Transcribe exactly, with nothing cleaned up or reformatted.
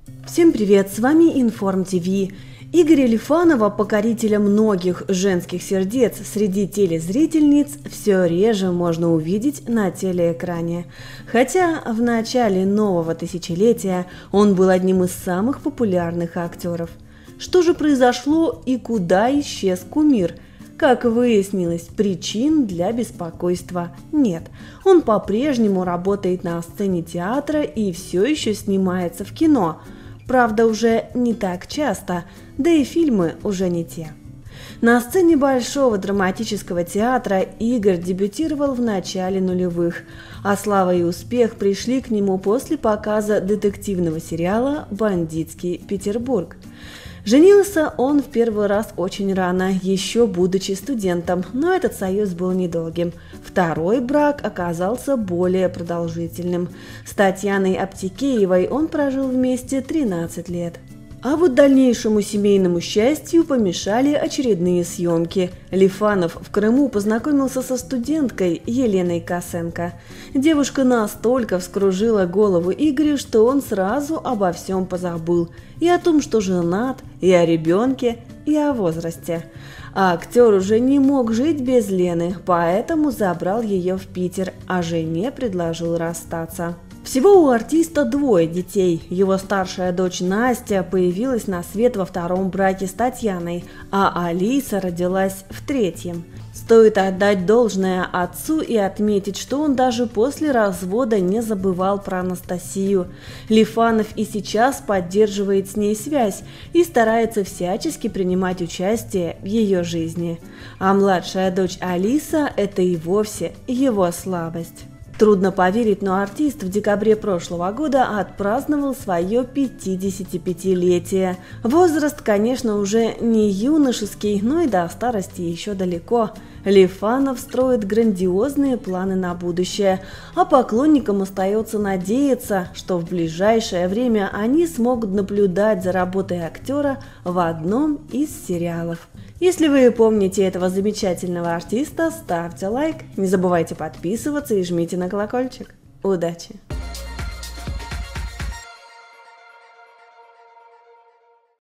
Всем привет, с вами Информ ТВ. Игоря Лифанова, покорителя многих женских сердец среди телезрительниц, все реже можно увидеть на телеэкране. Хотя в начале нового тысячелетия он был одним из самых популярных актеров. Что же произошло и куда исчез кумир? Как выяснилось, причин для беспокойства нет. Он по-прежнему работает на сцене театра и все еще снимается в кино. Правда, уже не так часто, да и фильмы уже не те. На сцене Большого драматического театра Игорь дебютировал в начале нулевых, а слава и успех пришли к нему после показа детективного сериала «Бандитский Петербург». Женился он в первый раз очень рано, еще будучи студентом, но этот союз был недолгим. Второй брак оказался более продолжительным. С Татьяной Аптекеевой он прожил вместе тринадцать лет. А вот дальнейшему семейному счастью помешали очередные съемки. Лифанов в Крыму познакомился со студенткой Еленой Косенко. Девушка настолько вскружила голову Игорю, что он сразу обо всем позабыл. И о том, что женат, и о ребенке, и о возрасте. А актер уже не мог жить без Лены, поэтому забрал ее в Питер, а жене предложил расстаться. Всего у артиста двое детей. Его старшая дочь Настя появилась на свет во втором браке с Татьяной, а Алиса родилась в третьем. Стоит отдать должное отцу и отметить, что он даже после развода не забывал про Анастасию. Лифанов и сейчас поддерживает с ней связь и старается всячески принимать участие в ее жизни. А младшая дочь Алиса – это и вовсе его слабость. Трудно поверить, но артист в декабре прошлого года отпраздновал свое пятидесятипятилетие. Возраст, конечно, уже не юношеский, но и до старости еще далеко. Лифанов строит грандиозные планы на будущее, а поклонникам остается надеяться, что в ближайшее время они смогут наблюдать за работой актера в одном из сериалов. Если вы помните этого замечательного артиста, ставьте лайк, не забывайте подписываться и жмите на колокольчик. Удачи!